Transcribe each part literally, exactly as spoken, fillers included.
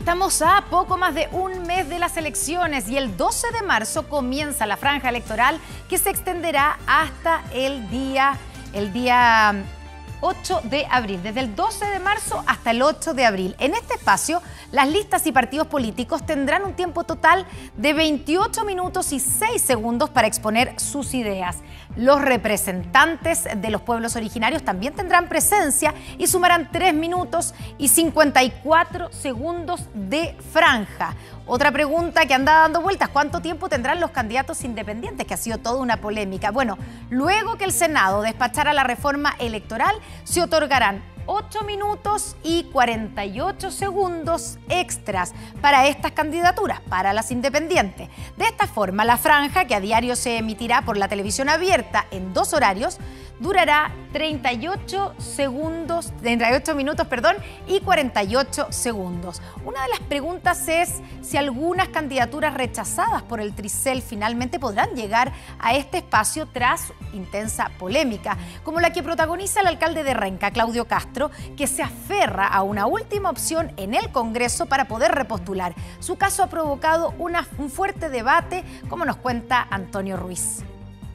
Estamos a poco más de un mes de las elecciones y el doce de marzo comienza la franja electoral que se extenderá hasta el día, el día ocho de abril, desde el doce de marzo hasta el ocho de abril. En este espacio, las listas y partidos políticos tendrán un tiempo total de veintiocho minutos y seis segundos para exponer sus ideas. Los representantes de los pueblos originarios también tendrán presencia y sumarán tres minutos y cincuenta y cuatro segundos de franja. Otra pregunta que anda dando vueltas, ¿cuánto tiempo tendrán los candidatos independientes? Que ha sido toda una polémica. Bueno, luego que el Senado despachara la reforma electoral, se otorgarán ocho minutos y cuarenta y ocho segundos extras para estas candidaturas, para las independientes. De esta forma, la franja, que a diario se emitirá por la televisión abierta en dos horarios, durará treinta y ocho segundos, treinta y ocho minutos, perdón, y cuarenta y ocho segundos. Una de las preguntas es si algunas candidaturas rechazadas por el Tricel finalmente podrán llegar a este espacio tras intensa polémica, como la que protagoniza el alcalde de Renca, Claudio Castro, que se aferra a una última opción en el Congreso para poder repostular. Su caso ha provocado una, un fuerte debate, como nos cuenta Antonio Ruiz.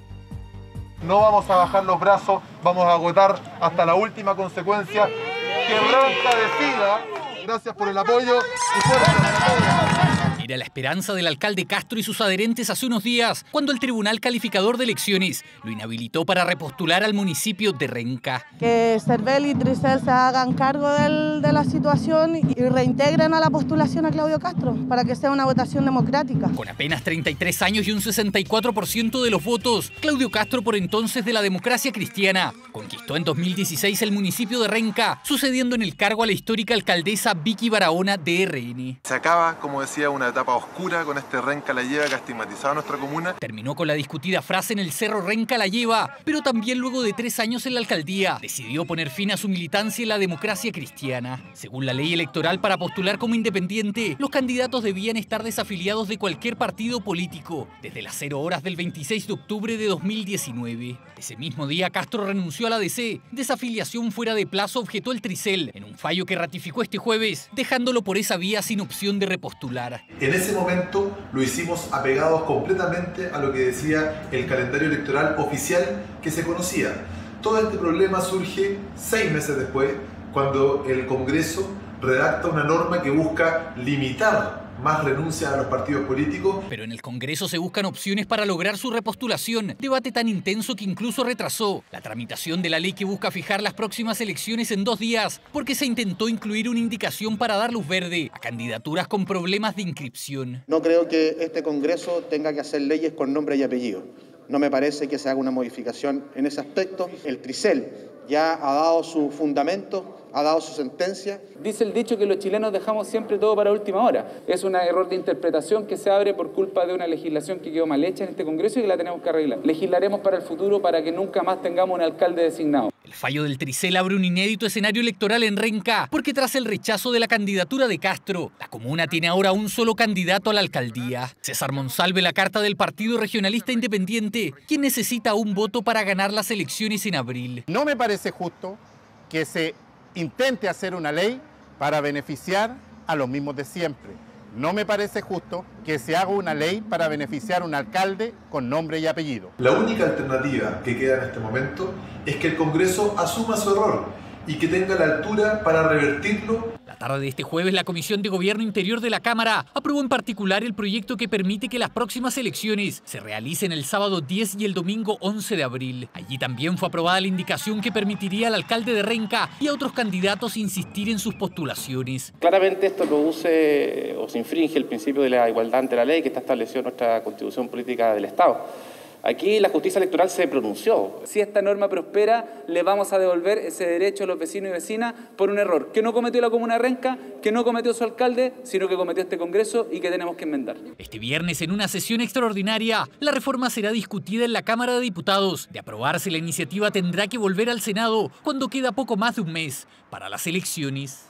No vamos a bajar los brazos, vamos a agotar hasta la última consecuencia. Que Renca decida. Gracias por el apoyo y fuerza para todos. Era la esperanza del alcalde Castro y sus adherentes hace unos días, cuando el Tribunal Calificador de Elecciones lo inhabilitó para repostular al municipio de Renca. Que Cervel y Tricel se hagan cargo del, de la situación y reintegren a la postulación a Claudio Castro para que sea una votación democrática. Con apenas treinta y tres años y un sesenta y cuatro por ciento de los votos, Claudio Castro, por entonces de la Democracia Cristiana, conquistó en dos mil dieciséis el municipio de Renca, sucediendo en el cargo a la histórica alcaldesa Vicky Barahona de R N. Se acaba, como decía, una etapa oscura con este Renca la Lleva que ha estigmatizado a nuestra comuna. Terminó con la discutida frase en el cerro Renca la Lleva, pero también luego de tres años en la alcaldía, decidió poner fin a su militancia en la Democracia Cristiana. Según la ley electoral, para postular como independiente, los candidatos debían estar desafiliados de cualquier partido político, desde las cero horas del veintiséis de octubre de dos mil diecinueve. Ese mismo día, Castro renunció a la D C. Desafiliación fuera de plazo objetó el Tricel, en un fallo que ratificó este jueves, dejándolo por esa vía sin opción de repostular. En ese momento lo hicimos apegados completamente a lo que decía el calendario electoral oficial que se conocía. Todo este problema surge seis meses después, cuando el Congreso redacta una norma que busca limitar más renuncias a los partidos políticos. Pero en el Congreso se buscan opciones para lograr su repostulación, debate tan intenso que incluso retrasó la tramitación de la ley que busca fijar las próximas elecciones en dos días, porque se intentó incluir una indicación para dar luz verde a candidaturas con problemas de inscripción. No creo que este Congreso tenga que hacer leyes con nombre y apellido. No me parece que se haga una modificación en ese aspecto. El Tricel ya ha dado su fundamento, ha dado su sentencia. Dice el dicho que los chilenos dejamos siempre todo para última hora. Es un error de interpretación que se abre por culpa de una legislación que quedó mal hecha en este Congreso y que la tenemos que arreglar. Legislaremos para el futuro para que nunca más tengamos un alcalde designado. El fallo del Tricel abre un inédito escenario electoral en Renca, porque tras el rechazo de la candidatura de Castro, la comuna tiene ahora un solo candidato a la alcaldía. César Monsalve, la carta del Partido Regionalista Independiente, quien necesita un voto para ganar las elecciones en abril. No me parece justo que se intente hacer una ley para beneficiar a los mismos de siempre. No me parece justo que se haga una ley para beneficiar a un alcalde con nombre y apellido. La única alternativa que queda en este momento es que el Congreso asuma su error y que tenga la altura para revertirlo. La tarde de este jueves, la Comisión de Gobierno Interior de la Cámara aprobó en particular el proyecto que permite que las próximas elecciones se realicen el sábado diez y el domingo once de abril. Allí también fue aprobada la indicación que permitiría al alcalde de Renca y a otros candidatos insistir en sus postulaciones. Claramente esto produce o se infringe el principio de la igualdad ante la ley que está establecido en nuestra Constitución Política del Estado. Aquí la justicia electoral se pronunció. Si esta norma prospera, le vamos a devolver ese derecho a los vecinos y vecinas por un error que no cometió la comuna de Renca, que no cometió su alcalde, sino que cometió este Congreso y que tenemos que enmendar. Este viernes, en una sesión extraordinaria, la reforma será discutida en la Cámara de Diputados. De aprobarse, la iniciativa tendrá que volver al Senado cuando queda poco más de un mes para las elecciones.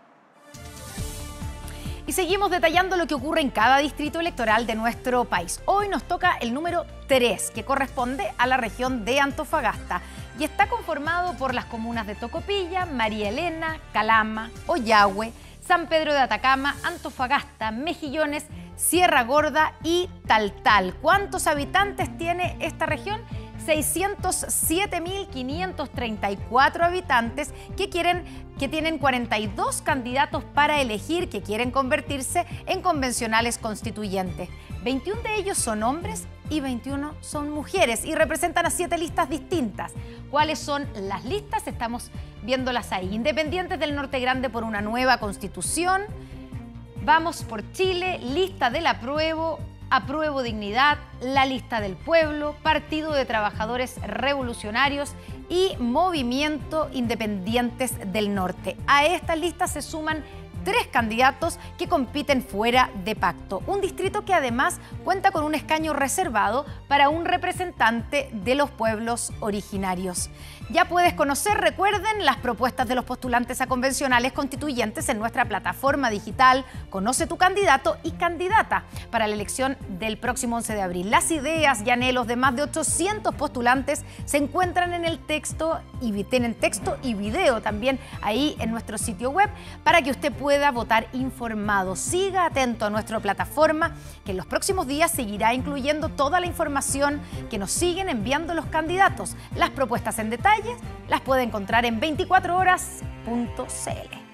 Y seguimos detallando lo que ocurre en cada distrito electoral de nuestro país. Hoy nos toca el número tres, que corresponde a la región de Antofagasta y está conformado por las comunas de Tocopilla, María Elena, Calama, Ollagüe, San Pedro de Atacama, Antofagasta, Mejillones, Sierra Gorda y Taltal. ¿Cuántos habitantes tiene esta región? seiscientos siete mil quinientos treinta y cuatro habitantes que quieren que tienen cuarenta y dos candidatos para elegir que quieren convertirse en convencionales constituyentes. veintiuno de ellos son hombres y veintiuno son mujeres y representan a siete listas distintas. ¿Cuáles son las listas? Estamos viéndolas ahí. Independientes del Norte Grande por una nueva constitución, Vamos por Chile, Lista del Apruebo, Apruebo Dignidad, La Lista del Pueblo, Partido de Trabajadores Revolucionarios y Movimiento Independientes del Norte. A estas listas se suman tres candidatos que compiten fuera de pacto. Un distrito que además cuenta con un escaño reservado para un representante de los pueblos originarios. Ya puedes conocer, recuerden, las propuestas de los postulantes a convencionales constituyentes en nuestra plataforma digital Conoce tu candidato y candidata para la elección del próximo once de abril. Las ideas y anhelos de más de ochocientos postulantes se encuentran en el texto y tienen texto y video también ahí en nuestro sitio web para que usted pueda votar informado. Siga atento a nuestra plataforma que en los próximos días seguirá incluyendo toda la información que nos siguen enviando los candidatos. Las propuestas en detalle las puede encontrar en veinticuatro horas punto c l.